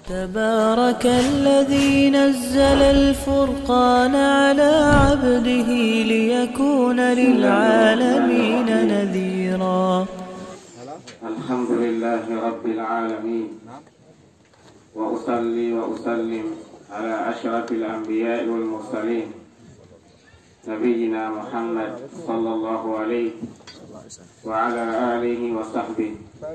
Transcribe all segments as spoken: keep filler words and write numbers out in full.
تبارك الذي نزل الفرقان على عبده ليكون للعالمين نذيرا. الحمد لله رب العالمين، وأصلي وأسلم على أشرف الأنبياء والمرسلين نبينا محمد صلى الله عليه وعلى آله وصحبه،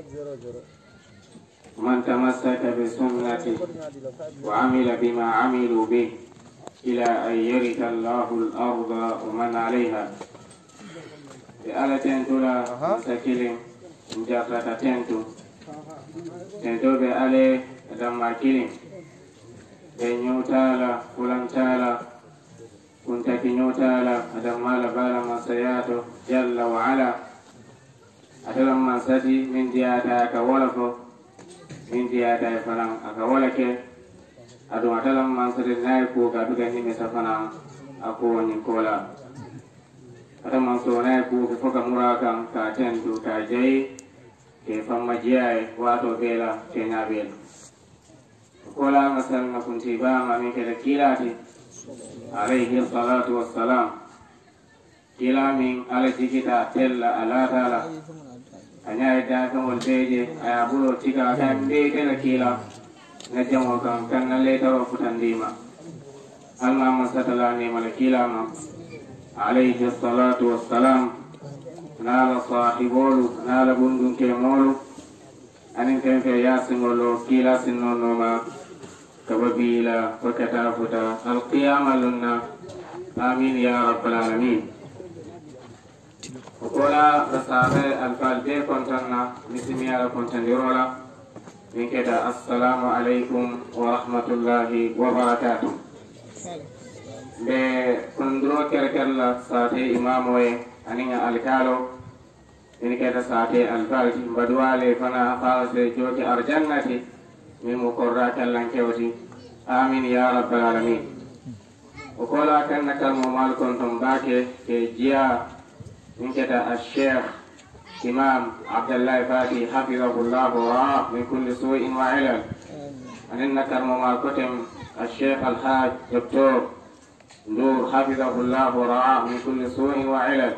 من تمسك بسنته وعمل بما عملوا به إلى أن يرث الله الأرض ومن عليها. بألا تنتلا مسكيلين نجاكلا تنتو تنتو بألا دمار كيلين بنيو تالا فلان تالا كنت كنيو تالا أدمال بالا مسياتو جل وعلا أتلم من سدي من دياتاك ولفو min diyata fanan aka wala ke adu atalam man sare nay ko ga duga ni me safana ako woni kola ata man so nay ko ko ka muraka ka tendu ka jey ke famma jey wato bela ke na bel kola masal na kunti ba ma min ke kilati alayhi salatu wassalam kila min ala jikita tella ala taala anya ida kan walbeje aya bulo tika kan be kana kila na jamo kan kan na le tawo futandima alma masatala ne malakila ma alayhi salatu wassalam nala sahibolu nala bundun ke molu anin kan fe yasimolo kila sinnono ma kababila fakata futa alqiyama lunna amin ya rabbal alamin. Okola rasabe alfalbe kontana misimiyara kontandirola min keda assalamu alaikum wa rahmatullahi wa barakatuh. Be kundro kerkella sate imamoye aninga alkalo min keda sate alfalti badwale fana afase joti arjannati min mukorra kallan kewti amin ya rabbal alamin. Okola kanna kalmo mal konton bake ke jia من كده الشيخ إمام عبد الله فاتي حفظه الله ورعاه من كل سوء وعلل. أن نكرم مع كتم الشيخ الحاج دكتور نور حفظه الله ورعاه من كل سوء وعلل.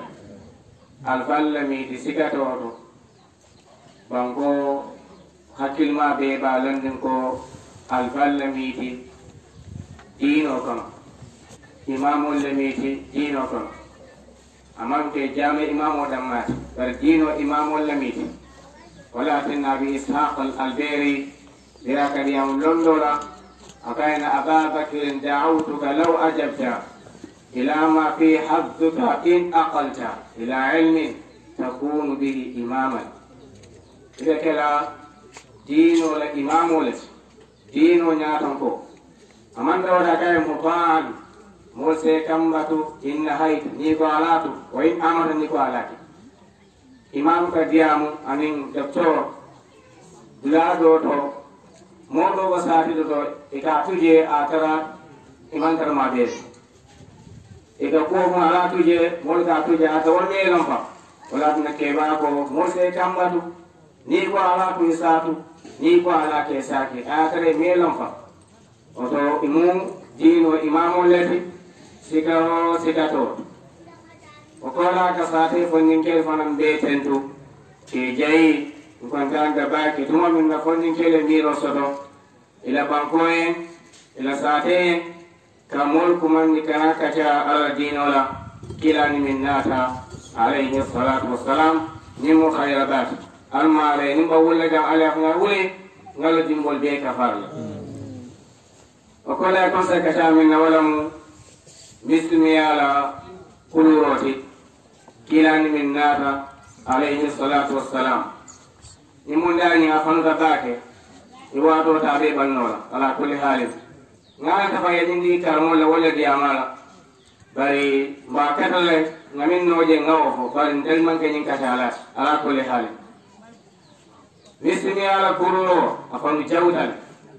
الفلمي تسكته بانكو حكيل ما بيبا لندنكو الفلمي تي دينوكم إمام اللميتي دينوكم أمام في جامع إمام ودمات فالدين وإمام اللميت ولكن أبي إسحاق البيري ذاك اليوم لندولا أكاين أبا بكر دعوتك لو أجبت إلى ما في حظك إن أقلت إلى علم تكون به إماما. إذا كلا دين ولا إمام ولا دين ونياتنكو أمان دولا كاين مطاعن Mose kambatu inna hayt ni ko alatu wa in amana ni ko alati imam ka diamu anin doctor dula do to modo wasati do e ka tuje atara iman tar ma be e ka ko mo ala tuje mo ka tuje ata wonne lampa wala na ke ba ko Mose kambatu ni ko alatu isatu ni ko ala ke saki atare me lampa oto imu dino imamo leti sikaro sikato okola ka sate fonnin kel fanam be tentu ke jayi kontan da baki tuma min na fonnin kel miro sodo ila bankoe ila sate kamol kuman ni kana kacha ala dinola kila ni minnata alayhi salatu wassalam ni mo khayrabat alma ale ni bawulla jam ala nga wuli ngala dimbol be kafarla okola ko sa kacha min na wala mu بسمي على قلوروتي كيلاني من ناتا عليه الصلاة والسلام يمون داني أفنو تباكي يواتو تابي بنولا على كل حال نانا تفايدين دي كارمولا ولا دي عمالا bari ba katale ngamin noje ngawofo bari ndelman kenyin katalat ala kulli hal bismi ala kururo afan jawdal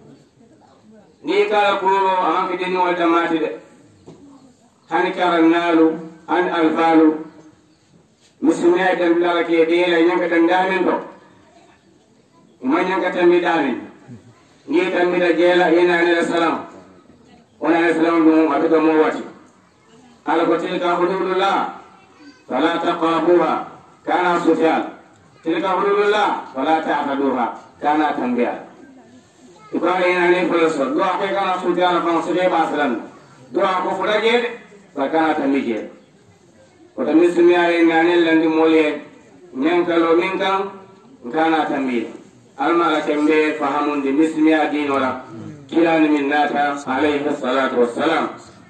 ni kala kururo aman fidini wal tamati de hani karannalu an alfalu muslimai dan bilala ke dela nyanga dan damen do man nyanga tan mi damen ngi tambita jela ina alayhi salam ona alayhi salam dum atuka mo wati ala ko tilka hududullah fala taqabuha kana sufyan tilka hududullah fala ta'taduha kana tanbiya ibrahim ina alayhi salam do ake kana sufyan fa sube basalan do ko furaje fa kana tamije ko tamismi ay ngane landi mole nyankalo minkan kana tambiye alma kembe fahamun di mismi adin wala kilani min nata alayhi salatu wassalam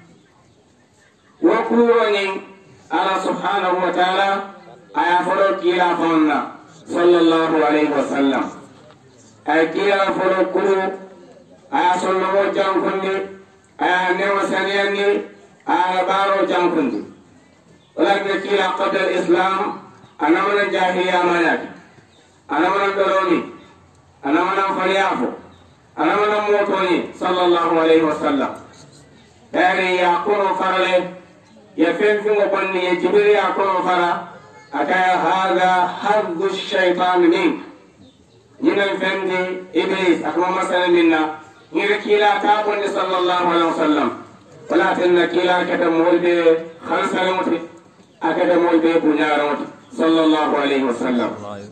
wa kurani ala subhanahu wa ta'ala aya foro kila fonna sallallahu alayhi wasallam ay kila foro kuru aya sallallahu jankundi aya newa saniyani aya baro jankundi walakin kila qabla al-islam anamana jahiliya manati anamana doloni anamana fariafo anamana motoni sallallahu alayhi wasallam dari ya kono farale ya fenfingo bonni ya jibril ya kono fara akaya hada haddu shaytan min ñinen fendi iblis akama masala minna ñire kila ta bonni sallallahu alayhi wasallam wala tanna kila kata molbe khalsalamuti akata molbe bunyaramoti sallallahu alayhi wasallam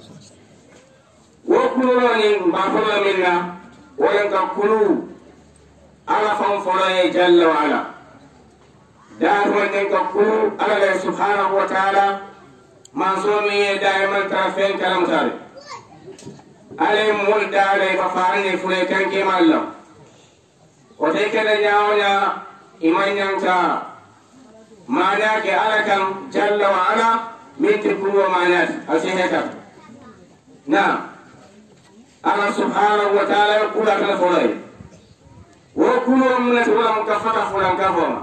وكلوني بافر منا ولن كلو على فنفر جل وعلا دار ولن كلو على سبحانه وتعالى منصومي دائما ترفين كلام تاري علي مول داري بفارني فليكن كما الله وتيك دجاونا إيمان ينتا معناك على كم جل وعلا من تكلو معنات أسيهك نعم الله سبحانه وتعالى يقول لك فلان وكلوا من تقول مكفرة فلان كفوما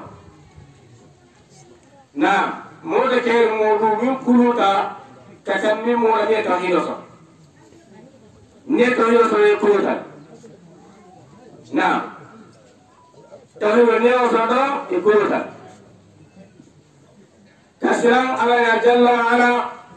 نعم مودا كير موضوع من كلوتا كتمي مودا بيه توحيدوسا نيه توحيدوسا يكلوتا نعم توحيدو نيوسا دو يكلوتا كسران الله جل وعلا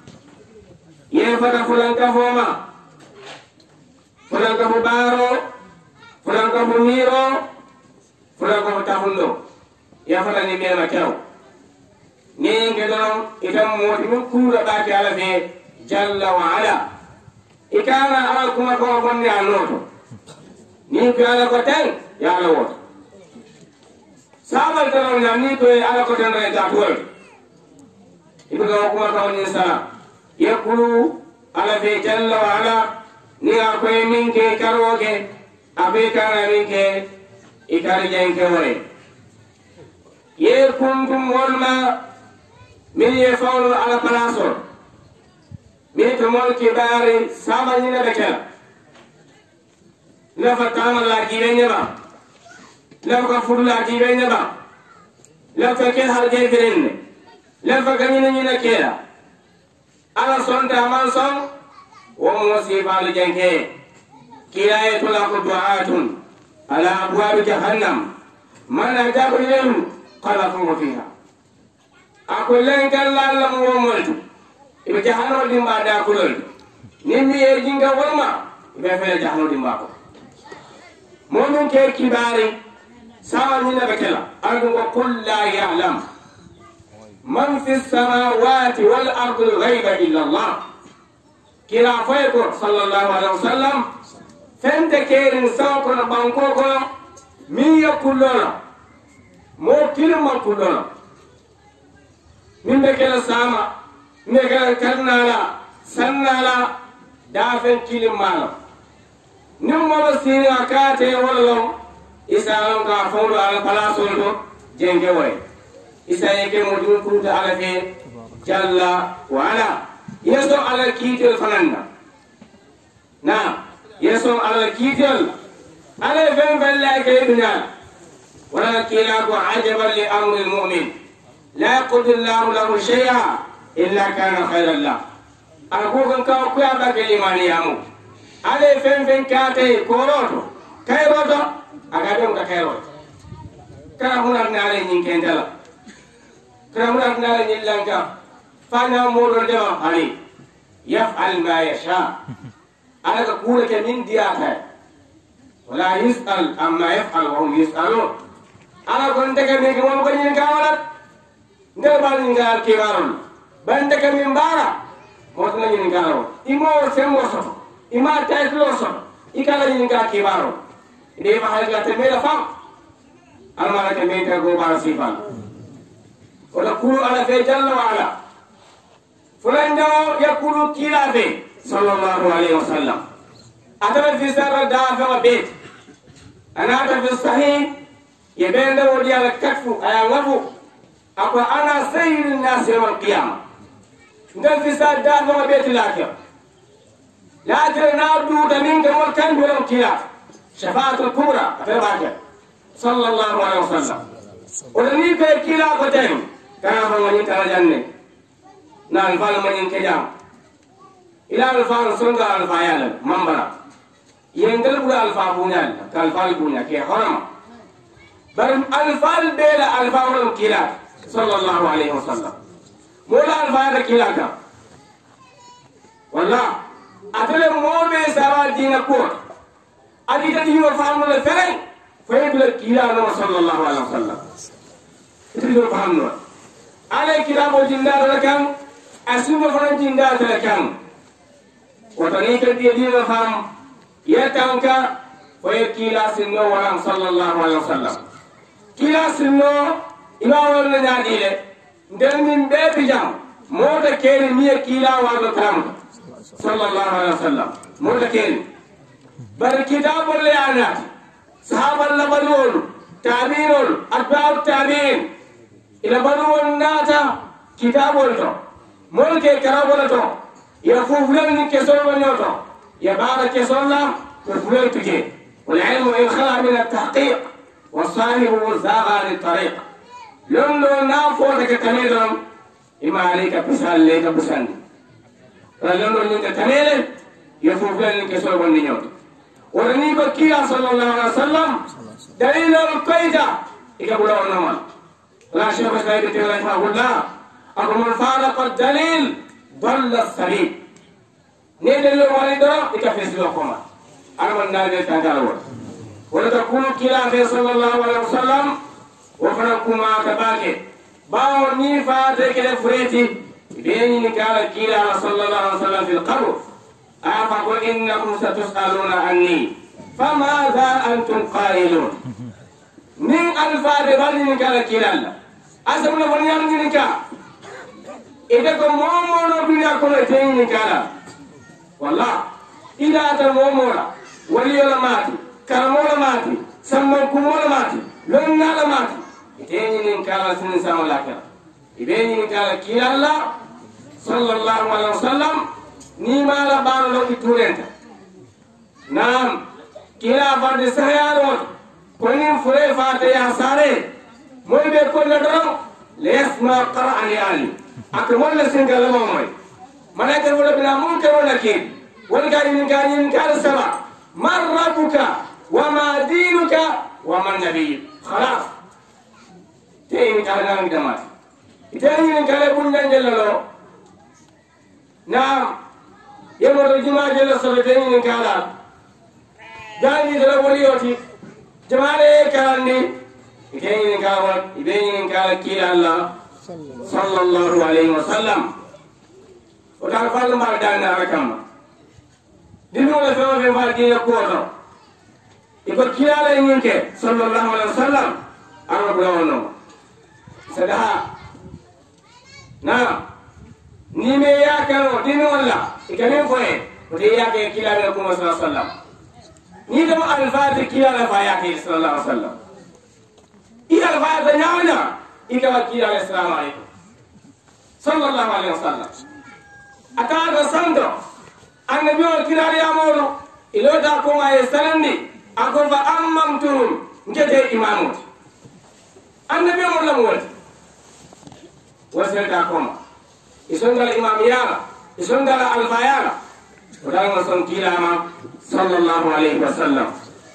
يفتا فلان كفوما fulan kamu baro fulan kamu miro fulan kamu tahundo ya fala ni mema kew ni ngedon itam moti mun kura baki ala fe jalla wa ala ikana ala kuma ko bonni anoto ni ko ala ko tan ya ala wot sabal tan na ni ko ala ko tan re ta tol ibu ko kuma ko ni sa yakulu ala fe jalla wa ala ni akoy minke karoge abe kana minke ikari jenke woy ye kuntum wolma min ye fawlo ala palaso min to mol kibari sama ni na bekela la fatama la jibe ba la ka furu la jibe ba la ka ke har je firen la fa ganina ni na kera ala sonta man son ومصيبة لجنكي كلاية لك دعاة على أبواب جهنم من أجاب إليهم قلقوا فيها أقول لك الله لم ومولد إذا جهنم دين بعد أقول نمي يجينك ولما إذا فعل جهنم دين بعد مؤمن كي كباري سوى من بكلا أرجو قل لا يعلم من في السماوات والأرض الغيب إلا الله كلا فيكو صلى الله عليه وسلم فانت كيرن سوكو بانكوكو مين يقول لنا مو كلمة يقول لنا من بكلا ساما من بكلا كرنالا سنالا دافن كلمة لا نمو بسيني أكاتي ولو إسالم كافولو على بلاسولو جنجي وي إساليكي مدين كنت على في جل وعلا يسوع على الكيتل فنانا نعم يسوع على الكيتل على فين فلا كيدنا ولكن لا عجبا لأمر المؤمن لا يقدر الله له شيئا إلا كان خيرا له أقول كم كم كم بكلمان يامو على فين فين كاتي كوروتو كيروتو أكادم كيروت كرهنا نالي نينكندلا كرهنا نالي نيلانكا فانا مولو دما علي يفعل ما يشاء أنا كقولك من دياتا ولا يسأل أما يفعل وهم يسألون أنا كنت كمي كمان بني كاملت نبالي نقال كبارون بندك من بارا موتنا نقالون إما وسم وسط إما تأكل وسط إكلا نقال كبارون إذا ما هذا تميل فام المالك ميت غوبار سيفان ونقول على في جل وعلا فلان يقول كلا في صلى الله عليه وسلم أتى في سر دافع بيت أنا أتى في الصحيح يبين ده ودي على كتف أيامه أقول أنا سيد الناس يوم القيامة ده في سر دافع بيت لكن لكن نابدو دمين كمال كان بلون كلا شفاعة الكبرى أتى صلى الله عليه وسلم ولني في كلا قتين كان فمن ترى جنة نال فال من كجام إلى الفال سنغا الفايال منبرا يندل بلا الفابونال كالفال بونا كي حرم بل الفال بلا الفال كلا صلى الله عليه وسلم مولا الفال كلا كا والله أتلي مومي سارا دين كور أدي تدي وفهم الفرين فيبلا كلا صلى الله عليه وسلم تدي وفهم على كلام الجندار لكم أسمى فرن جندار لكم وتنيك الدين فهم يتنك ويكيلا سنو ورم صلى الله عليه وسلم كيلا سنو إما ورنا ناديله دل من بيت جام مودا كيري مية كيلا وارد كلام صلى الله عليه وسلم مودا كيري بل كتاب الليانات صحابة اللبنون تابين أتباع التابين إلى بنو الناتا كتاب ولتو ملك كراب ولتو يفوفلن كسر ونيوتو يبارك كسرنا يفوفلن تجي والعلم إن خلع من التحقيق والصاحب زاغ عن الطريق لندو نافوتك تنيدهم إما عليك بسال ليك بسال لندو نيك تنيدهم يفوفلن كسر ونيوتو ورنيك كيا صلى الله عليه وسلم دليل القيدة إكبر النمل لا شيخ سيدتي رحمه الله أقول من فارق الدليل ضل السبيل نيدل الوالدة إكفيس لكم أنا من نادي تنجالور ولتكون كلا صلى الله عليه وسلم وفنكما كباكي باو نيفا تكلا فريتي بيني نكال كلا صلى الله عليه وسلم في القبر أفقل إنكم ستسألون عني فماذا أنتم قائلون من الفاد بني نكال كلا أسمنا بنيان نكال إذا كم مومونا بنيا كنا تين نكالا والله إذا أتى مومونا ولي ماتي كرمولا ماتي سمون كمولا ماتي لنا ماتي تين نكالا سنسام لكن إذا نكالا كلا الله صلى الله عليه وسلم نيما لبانو لو كتورنتا نعم كلا فرد سهيانون كونين فري فاتي يا ساري موي بيكون ندرم ليسمع قرأ لي أكمل لسنك لمامي ملائكة ولا بلا منكر ولا كيد ولا من كان كان السماء من ربك وما دينك وما نبيك خلاص تيجي كلام نام دمات تيجي كلام بنجان جللو نعم يمر الجماعة جل صلتين كلام جاني تلوليوتي جماعة كلامني تيجي كلام يبين كلام كيل الله صلى الله عليه وسلم وتعرف هذا ما دعنا ركما دينو لا فما في فارجين يقولون يقول كلا ينك صلى الله عليه وسلم أنا بقولونه سدها نعم نيمي يا كانوا دينو ولا يكمل فوي وديا كي كلا لكم صلى الله عليه وسلم نيدم الفاتح كلا لفايا صلى الله عليه وسلم إيه الفاتح نعنا إذا كي السلام عليكم صلى الله عليه وسلم أكاد سندو النبي الكرام يا مولو إلو داكم أي سلندي أقول فأممتهم نجد إمامه النبي مولى مولى وسيل داكم يسون قال إمام يالا يسون قال الفايالا ودعنا نسون كيلاما صلى الله عليه وسلم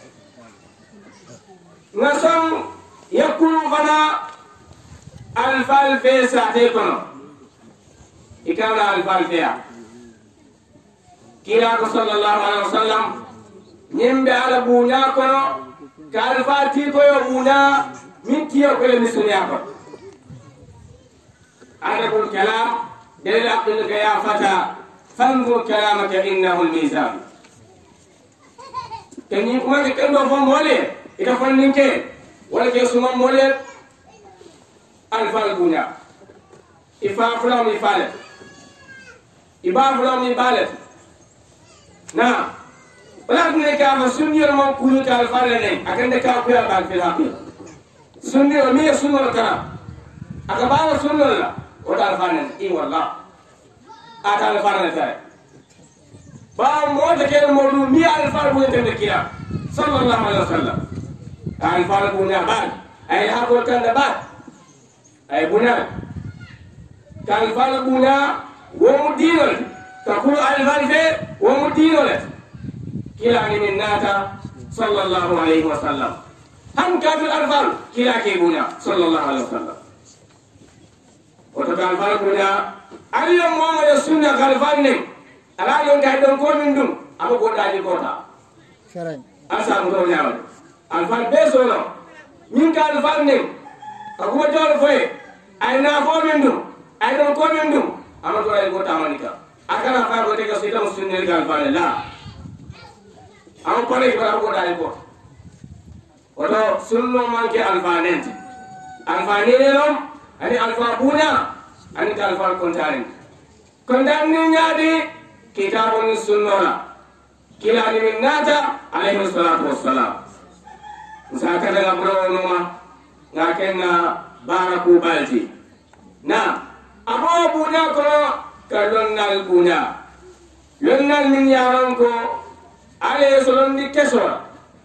نسون يقول فنا الفال في ساعتكم إكرام الفال فيها كيرا صلى الله عليه وسلم ñembe ala buña kono ka alfa ti ko yo buña min tiyo ko le misunya ko adabul kalam dalil aqlika ya fata fanzur kalamaka innahu almizan kani kuma ke kendo fo mole ita fanninke wala ke suma mole alfa buña ifa fulam ifalet iba fulam ibalet na wala ne ka ma sunni mo kulu ta alfa ne akande ka ku ya ba fi haqqi sunni o mi sunno kana aka ba sunno la o ta alfa ne i walla ata alfa ne ta ba mo de ke mo du mi alfa bu te ne kila sallallahu alaihi wasallam alfa bu ne ba ay ha ko tan da ba ay buna alfa bu na wo mu dinol تقول الفان في ومدينه كلا من الناتا صلى الله عليه وسلم هم كافر الفان كلا كيبونا صلى الله عليه وسلم وتبع الفان بنا اليوم محمد السنة الفان نم الان يوم كايدون كون من دون أبو كوتا جي كوتا أسا مدو نعمل الفان بيسونا من كالفان نم أكو جول فوي أينا فو من دون أيدون كون من دون أما كوتا جي كوتا مانيكا akana fa ko tega sita musunne gal fale la am ko lay bara ko dal ko oto sunno manke alfanen alfanene rom ani alfa buna ani alfa kontaren kondan ni nyaadi kitabun sunnola kila ni minnata alayhi salatu wassalam zaka daga bro ma ngakenna baraku balti na abo buna ko kalonnal buña lonnal min yaron ko ale solondi kesora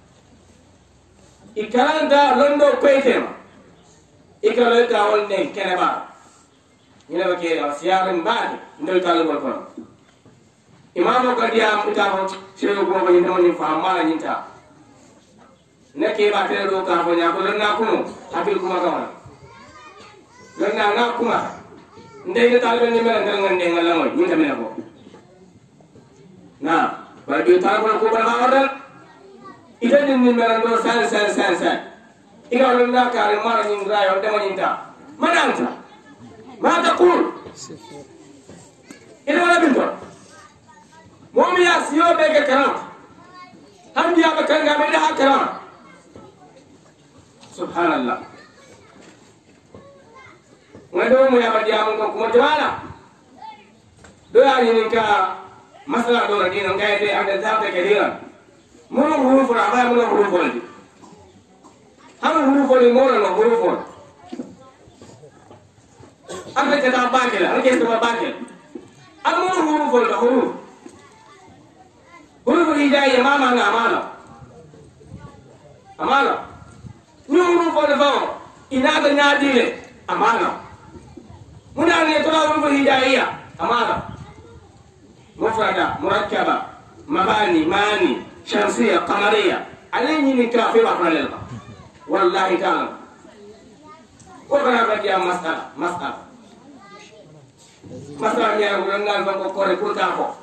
ikalanta londo koytema ikalo ka wonne keneba ina ba ke siyarin baade ndol kalgol kono imamo ko diam ita ko sero ko ni no ni famala nyinta neke ba tere do ka ko nya ko lonna kuno habil kuma ka wala lonna na kuma ndey talbe ni mel ngal ngande ngal la moy ñu tamé ko na ba bi tal ko ko ba wadal ita din ni mel ndo san san san san ina wala na ka re mara ni rayo dama nyinta mananta ma taqul ina wala binto mom ya siyo be ga karam ham ya ba kan ga be da karam subhanallah ngado mo ya badia mo ko mo jwala do ya ni ka masala do ni no gaide ande zabe ke dira mo no huru fo ba mo no huru fo di ham huru fo ni mo no huru fo ande ka ta ba ke la ande ka ba ke am mo huru fo da huru huru fo hidayah mama na amana amana ni huru fo da fa ina da nyadile amana muna ne tora rubu hidayah amana mufrada murakkaba mabani mani shamsiyya qamariyya alayni ni kafi wa falal wallahi ta'ala ko kana ba dia masala masala masala ya ngulan ba ko kore ko ta ko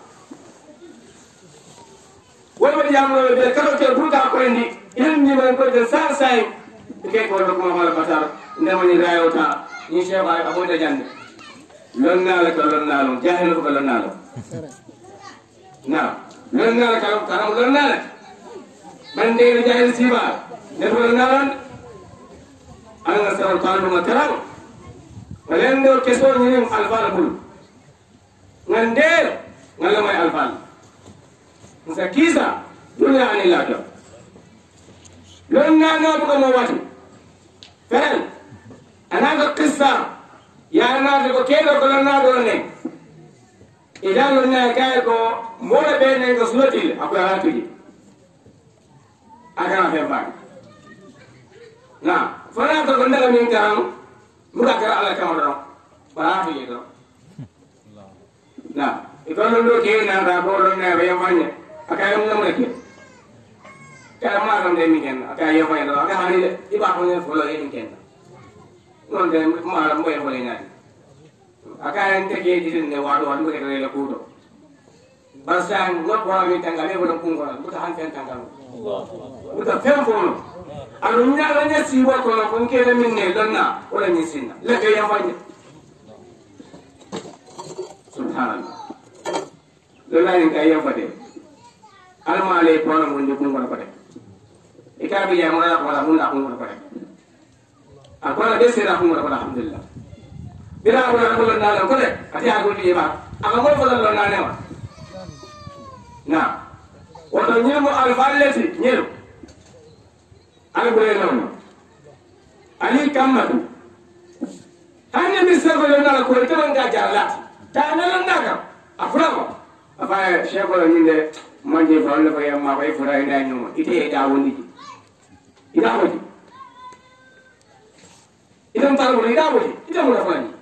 wala dia mo be kado ke ko ta ko ndi in ni man ko de sa sai ke ko ko ma wala batar ndemo ni rayota ni sheba abo da jande lonna la ko lonna lo jahil ko lonna lo na lonna la ko karam lonna la bande ni jahil siba ne ko lonna lo ana sar talu makaram walendo keso ni alfal bul ngande ngala may alfal msakisa dunya ani la do lonna na ko mo wati feren ana ko qissa ya na ko kelo ko lonna do ne idan lonna kay ko mo be ne ko sulotil ako ya tuji aga fe ba na fana ko ndala min kam muka kara ala kam do ba tuji do na ikon do ke na ra ko lonna be yamanya aka yam na ke ka ma ram de mi ken aka yamanya do aka hani di ba ko ne folo ye mi ken non de ma mo e folo ngati aka en te ke di ne wado wado ke re la kudo barsan no ko mi tangale wala kungo buta han fen tangalo buta fen fono alo nyaala nya sibo ko no kon kede min ne donna wala ni sinna le ke ya fanya subhanallah lola ni kay ya fade alma le ko no mun de kungo ko de e ka bi ya mo la ko la mun la kungo ko de akola de sera kungo ko alhamdulillah bila ko na ko na ko de ati ago di ba aga mo ko la na ne wa na woto ñilmo alfalleti ñelu ala ɓoye noon ali kammatu hanne mi segolo nala koye tewonga jarlati ta nalonda kam a fulako a faye chekolo ñinde manje falle fa yamma koye fota ida ñoma ite e ɗa wondiji ida woti itam tarbono ida woti ita muna fani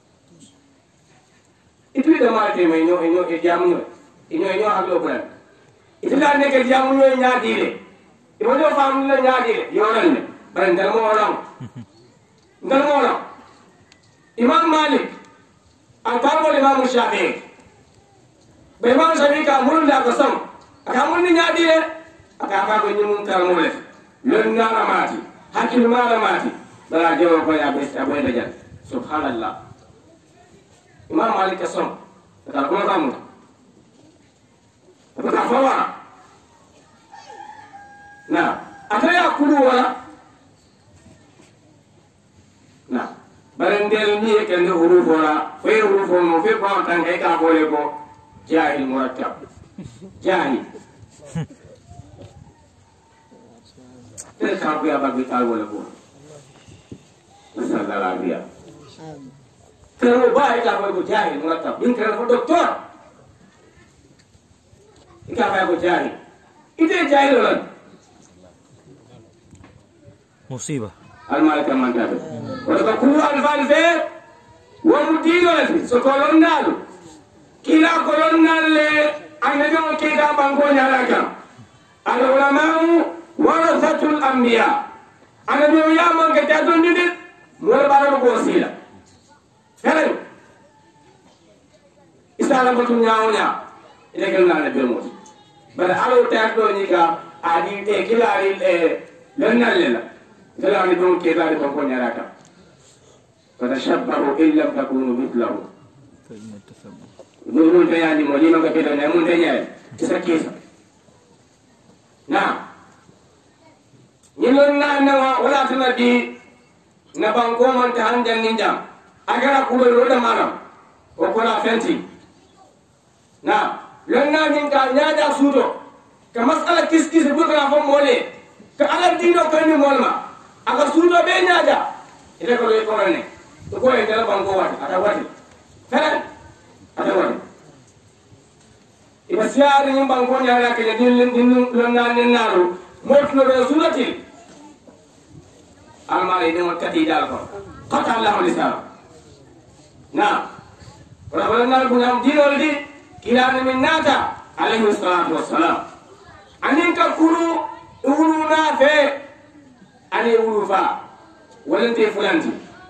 ituide maatema ño e ño e jamuñoe ino ino haklo ko itila ne ke jamu ñoy ñaadile imo do fam la ñaadile yoral ne bare ndal mo wala ndal mo wala imam malik an parmo imam shafi'i be imam shafi'i ka mun da ko sam aka mun ni ñaadile aka fa ko ñum tar mo le lon nana mati hakil mala mati bala jowo ko ya be aboy da jan subhanallah imam malik ka sam ka ko famu Bata fawa na ataya kulu wala na barendel ni ke ndo huruf wala fe huruf mo fe ko tan e ka bole ko jahil murattab jahil te ka bu ya ba bi tal wala ko sallallahu alaihi wasallam te ba e ka ko jahil murattab bin ka ko doktor ika fa ko jahil ite jahil lan musibah al malaka man tabe wala ko al falfe wa mudino so ko londalu kila ko lonnalle annabi o kida bango nyalaka al ulama warathatul anbiya annabi o yamon ke tadon didit mo baro ko sila fere isala ko nyaawonya ite kel na be mo bara alo ta do ni ka adi e kilari e lonnalle la kala ni don ke dare ko nyaraka kada shabbahu illa takunu mithlahu nuru de yani mo lima ka pedo ne mun de nyaay isa kisa na ñilon na na wala tana di na banko man ta hanjan ninjam agara ko do da manam o ko la fenti na lonna min ka nyaada suuto ka masala kis kis bu ka fo mole ka ala dino ko ni molma aka suuto be nyaada ite ko le ko ne to ko e dala banko wati ata wati fere ata wati iba siari ni banko nyaada ke din din lonna nen naru motno be sunati almari de mo kati dal ko qata allah lisana na wala wala nal bu ñam dinol di kilana min nata alayhi salatu wassalam anin ka kulu ulu na fe ani ulu fa walante fulanti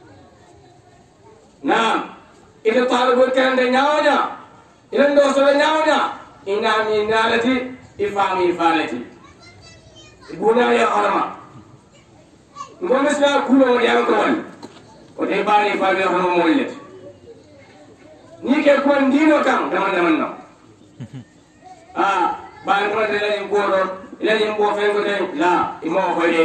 na ila talibu kande nyaawnya ila ndo so nyaawnya ina min nalati ifami falati ibuna ya alama ngom isla kulo ya ko wal o de bari fa be hono mollet ni ke ko ndino kam dama dama no ah ban ko de la ngoro ila ni mbo fe ko de la imo ko de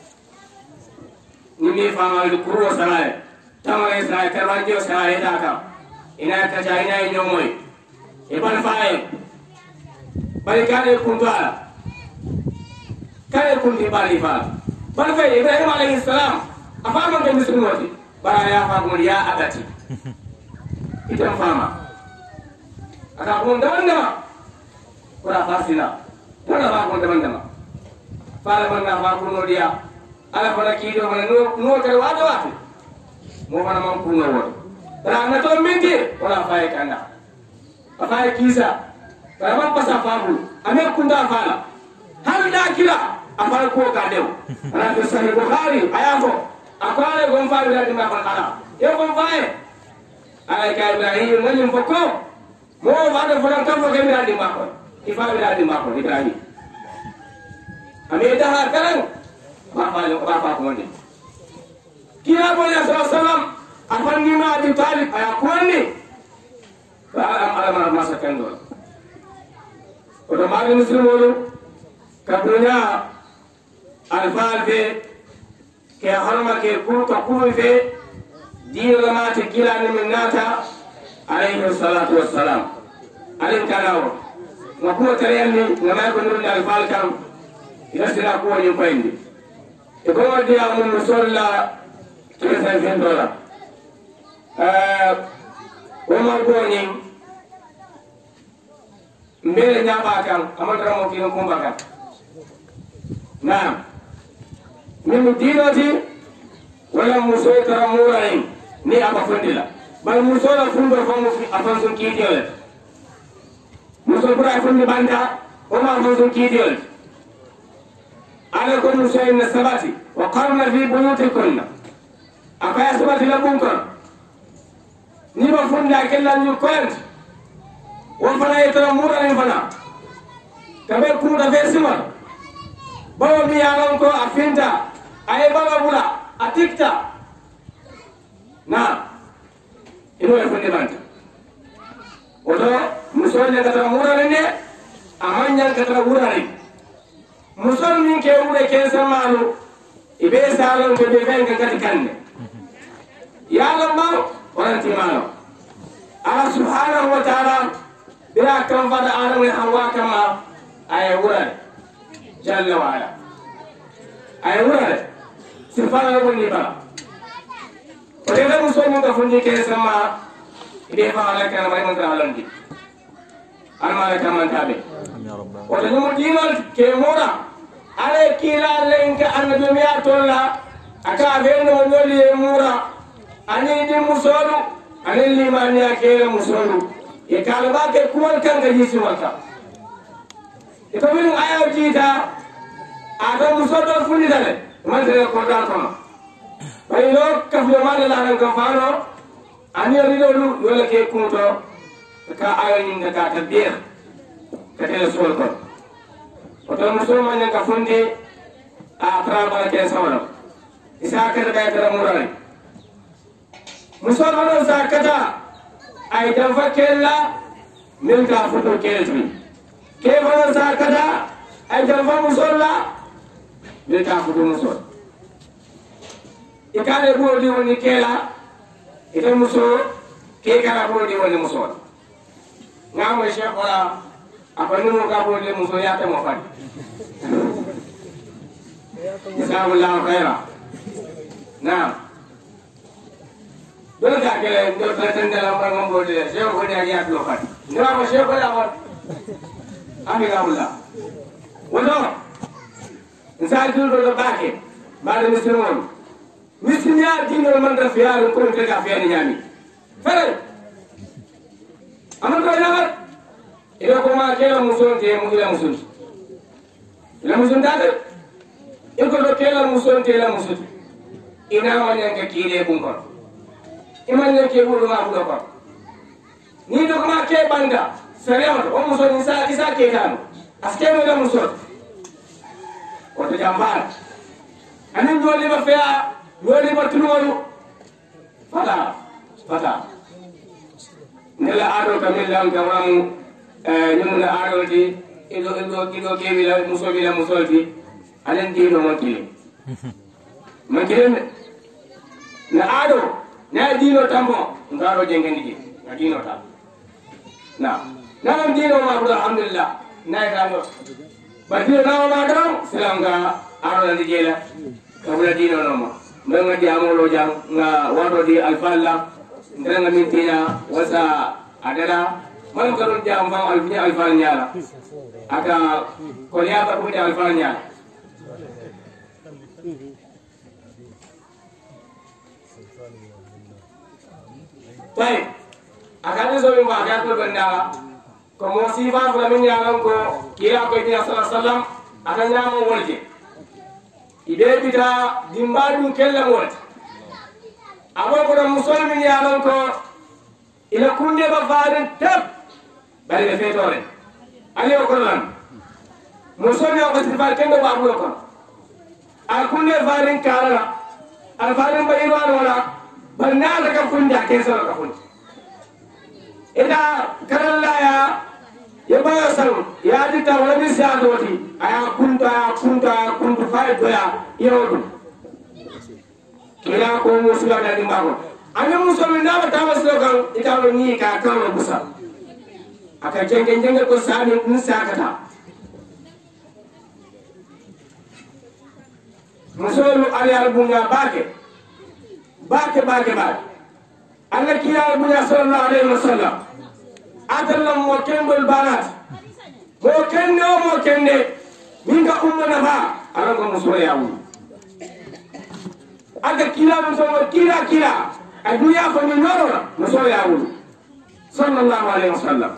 ni mi fa mal du kuro sala tama e sa ka wanjo sa e da kam ina ka ja ina nyo moy e ban fae bari kare kunta kare kunti bari fa ban fae ibrahim alayhi salam afa man ke muslimoti bara ya fa ko ya abati itam fama aka ko ndama wala fasina wala ba ko ndama fala banna fa ko no dia ala fala kido man no no kare wado wati mo mana man ko no wado ra na to minti wala faye kanda afaye kisa bara man pasa famu ame kunda fala hal da kila afal ko ka dew ala to sahih bukhari ayafo akwale gon fa da ma ko ala yo gon faye ala ka ibrahim woni foko mo wada fulan kam ko kemi radi mako ifa bi radi mako ibrahim ame daha karan ba fa ba fa ko ne kila mo ya sallam afan ni ma abi talib aya ko ne ba am ala ma sakan do o do mari muslimo kadunya alfal be ke harma ke ku ka ku be dira ma te kila ni min nata alayhi salatu wassalam alin kanawo na ko tariyandi na ma ko nuru alfal kam yasira ko ni payndi e ko wadi amul musalla tresa fin dola eh o ma ko ni mbele nyaba kan amandra mo kino kumba kan naam min dinati wala muso tara murai ni aba fondila bal muso la fundo famu afan sun ki diole muso bura fondi banda o ma afan sun ki diole ala kun muso inna sabati wa qarna fi buyutikunna akaya sabati la bunkon ni ba fonda kella ñu kont wa fana yetara murai fana kabe ku da vesima bawo mi yalan ko afinta ay baba bula atikta na ino e fonde banta odo musol ne kata murare ne amanya kata murare musol min ke ure ke samalu ibe salon ko be ben kati kanne yalan ma waranti malo Allah subhanahu wa ta'ala bila kan fada adam ne hawa kama ay urare jalla wa ala ay urare sifana ko ni ba o de la muso mo ka fundi ke sama ide fa ala kana may man tralandi alma ka man tabe ya rabba o de mo dinal ke mora ale kila lenka an dunya tolla aka veno nyoli e mura ani di musolu ani limani ake musolu e kala ba ke kuwal kan ga yisi wata e to min ayo jita ada musolu fundi dale man tere ko dal kono bay lo kaf le man la nan kam fano ani rido lu wala ke kunto ka ayo ni ngata ta bier ka tele sol ko o to muso man ka fundi a tra ba ke sawlo isa ka da ta murale muso man sa kata ay dan fakella min ka futo kelti ke man sa kata ay dan fa musolla min ka futo musol ikale bodi woni kela ite muso ke kala bodi woni muso ngamo cheikh wala apani mo ka bodi muso ya ta mo fadi jazakallahu khaira naam don ka kele do tan dala mo ngam bodi cheikh ko ya ya do fadi ngamo cheikh wala wa ami gawla wono nsal dul do baake baade muslimon misiniya dino man da fiyaru ko te ka fiyani nyami fere amon ko ina ida ko ma kela muson te mu ila muson ila muson dade iko do kela muson te ila muson ina wanya ka kire bun ko imanya ke bulu ma budo ko ni do ko ma ke banda sariya o muson isa isa ke kanu aske mo da muson ko to jambar anin joli ba fiya woni batulolu fata fata nela ado kamilla ngam eh nyumna ado di ido ido kido kebila muso bila musolti alen di do makile makile na ado na dino tambo ngaro jengeni di na dino ta na na dino ma alhamdulillah na gano badino na ma do silanga ado ndi jela kabula dino no ma nga di amolo jang nga wado di alfalla ndanga mintina wasa adara man karon jam fa alfinya alfalla aka kolya ba ko di alfalla tay aka ni so ma ga ko benda ko mo sifa fula min yalan ko kila ko ni sallallahu alaihi wasallam aka nyamo wolje ibe bita dimbadum kella wot abo ko musulmin yaron ko ila kunde ba faden tab bari ɓe feetore ali o kono lan mo sonni o ɓasiti fare kendo babulo kon a kunde farin karala ala farin mbaɗirwano wala bari naata ka funde a kesoro ka funde ita karallaya ye bayo san ya dita wala bi siadoti aya kunta kunta kuntu fay doya yodu kila ko musula da dimbako ane musulmi na ba tawas lokan ita ni ka kawo busa aka jenge jenge ko sani in sakata musulmi ali albunga bake bake bake bake Allah kila albunga sallallahu alaihi wasallam atallam mo kembol banat mo kende o mo kende minga umma na ba ala ko musulmi yawu aga kila musulmi kila kila aduya fa ni norora musulmi yawu sallallahu alaihi wasallam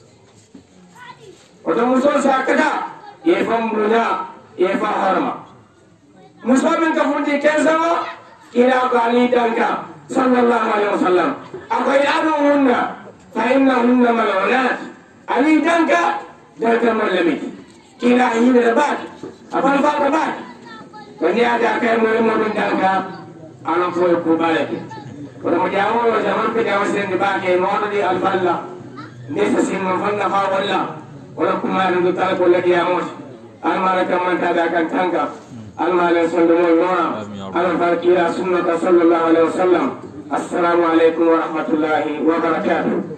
oto musul sakata ye fam brunya ye fa harma musulmi ka fundi kenzama kila ko ali danka sallallahu alaihi wasallam akoy adu hunna fa innahunna mal'unat ali danka danka malami kila hina bak abal fa bak kani ada kay mo mo danka alam ko ko balake wala mo jawo zaman pe jawo sen di bake mo di alfalla nesa sin mo fanna fa walla wala kuma ndu tal ko lagi amos almara kam ta da kan tanga almala sondo mo nora ala fakira sunnata sallallahu alaihi wasallam assalamu alaikum wa rahmatullahi wa barakatuh